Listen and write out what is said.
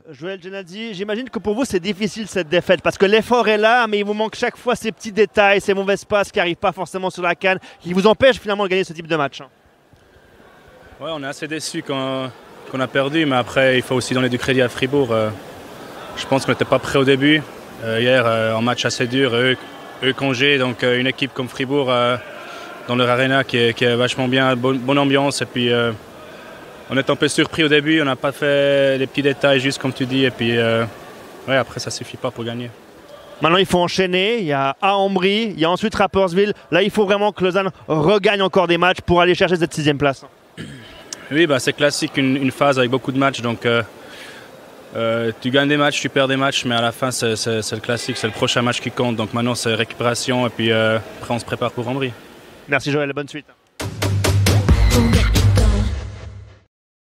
Joël Genadzi, j'imagine que pour vous c'est difficile cette défaite parce que l'effort est là, mais il vous manque chaque fois ces petits détails, ces mauvaises passes qui n'arrivent pas forcément sur la canne, qui vous empêchent finalement de gagner ce type de match. Ouais, on est assez déçus qu'on a perdu, mais après il faut aussi donner du crédit à Fribourg. Je pense qu'on n'était pas prêt au début. Hier, un match assez dur, eux congé, donc une équipe comme Fribourg dans leur arena qui est vachement bien, bonne ambiance. Et puis on est un peu surpris au début, on n'a pas fait les petits détails juste comme tu dis. Et puis ouais, après ça ne suffit pas pour gagner. Maintenant il faut enchaîner, il y a Ambry, il y a ensuite Rapperswil. Là il faut vraiment que Lausanne regagne encore des matchs pour aller chercher cette 6e place. Oui, bah, c'est classique, une phase avec beaucoup de matchs. Donc tu gagnes des matchs, tu perds des matchs, mais à la fin c'est le classique, c'est le prochain match qui compte. Donc maintenant c'est récupération et puis après on se prépare pour Ambry. Merci Joël, bonne suite.